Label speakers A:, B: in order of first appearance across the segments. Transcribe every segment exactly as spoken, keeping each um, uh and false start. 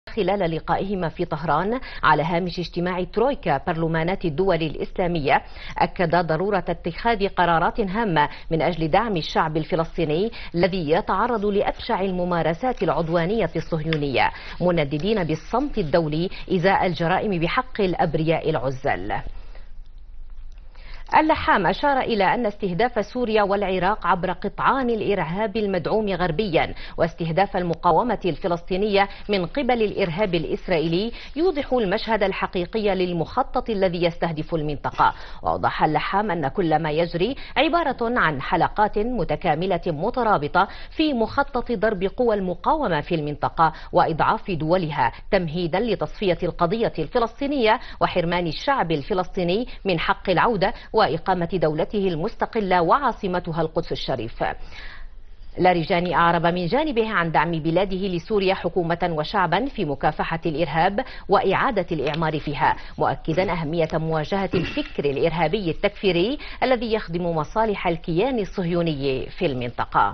A: خلال لقائهما في طهران على هامش اجتماع ترويكا برلمانات الدول الإسلامية، أكد ضرورة اتخاذ قرارات هامة من أجل دعم الشعب الفلسطيني الذي يتعرض لأبشع الممارسات العدوانية الصهيونية، منددين بالصمت الدولي إزاء الجرائم بحق الأبرياء العزل. اللحام أشار إلى أن استهداف سوريا والعراق عبر قطعان الإرهاب المدعوم غربيا واستهداف المقاومة الفلسطينية من قبل الإرهاب الإسرائيلي يوضح المشهد الحقيقي للمخطط الذي يستهدف المنطقة. وأوضح اللحام أن كل ما يجري عبارة عن حلقات متكاملة مترابطة في مخطط ضرب قوى المقاومة في المنطقة وإضعاف دولها تمهيدا لتصفية القضية الفلسطينية وحرمان الشعب الفلسطيني من حق العودة وإقامة دولته المستقلة وعاصمتها القدس الشريف. لاريجاني أعرب من جانبه عن دعم بلاده لسوريا حكومة وشعبا في مكافحة الإرهاب وإعادة الإعمار فيها، مؤكدا أهمية مواجهة الفكر الإرهابي التكفيري الذي يخدم مصالح الكيان الصهيوني في المنطقة.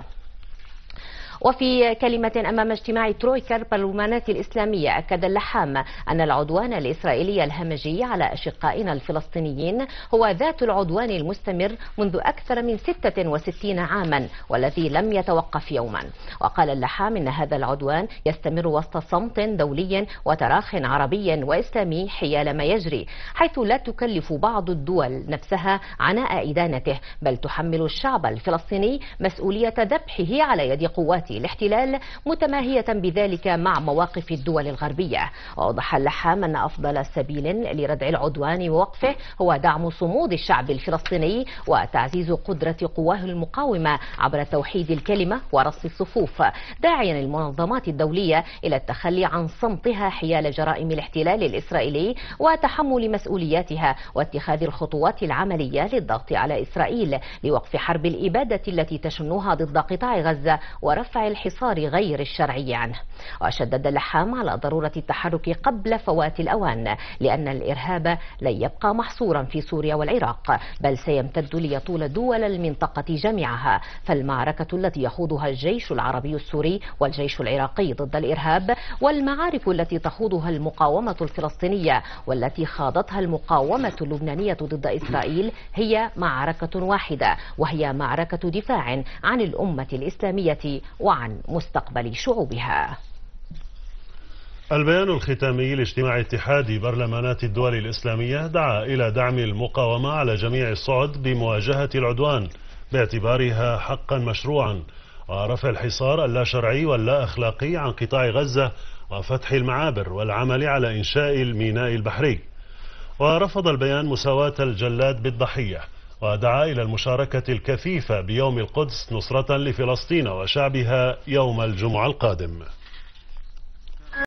A: وفي كلمة أمام اجتماع ترويكا البرلمانات الإسلامية، أكد اللحام أن العدوان الإسرائيلي الهمجي على أشقائنا الفلسطينيين هو ذات العدوان المستمر منذ أكثر من ستة وستين عاما والذي لم يتوقف يوما. وقال اللحام إن هذا العدوان يستمر وسط صمت دولي وتراخ عربي وإسلامي حيال ما يجري، حيث لا تكلف بعض الدول نفسها عناء إدانته، بل تحمل الشعب الفلسطيني مسؤولية ذبحه على يد قوات الاحتلال، متماهية بذلك مع مواقف الدول الغربية. وأوضح اللحام أن أفضل سبيل لردع العدوان ووقفه هو دعم صمود الشعب الفلسطيني وتعزيز قدرة قواه المقاومة عبر توحيد الكلمة ورص الصفوف، داعيا المنظمات الدولية إلى التخلي عن صمتها حيال جرائم الاحتلال الإسرائيلي وتحمل مسؤولياتها واتخاذ الخطوات العملية للضغط على إسرائيل لوقف حرب الإبادة التي تشنها ضد قطاع غزة ورفع الحصار غير الشرعي عنه. وشدد اللحام على ضرورة التحرك قبل فوات الأوان، لأن الإرهاب لن يبقى محصورا في سوريا والعراق، بل سيمتد ليطول دول المنطقة جميعها. فالمعركة التي يخوضها الجيش العربي السوري والجيش العراقي ضد الإرهاب، والمعارك التي تخوضها المقاومة الفلسطينية والتي خاضتها المقاومة اللبنانية ضد إسرائيل، هي معركة واحدة، وهي معركة دفاع عن الأمة الإسلامية وعن مستقبل شعوبها.
B: البيان الختامي لاجتماع اتحاد برلمانات الدول الإسلامية دعا إلى دعم المقاومة على جميع الصعد بمواجهة العدوان باعتبارها حقا مشروعا، ورفع الحصار اللا شرعي واللا أخلاقي عن قطاع غزة وفتح المعابر والعمل على إنشاء الميناء البحري. ورفض البيان مساواة الجلاد بالضحية، ودعا إلى المشاركة الكثيفة بيوم القدس نصرة لفلسطين وشعبها يوم الجمعة القادم.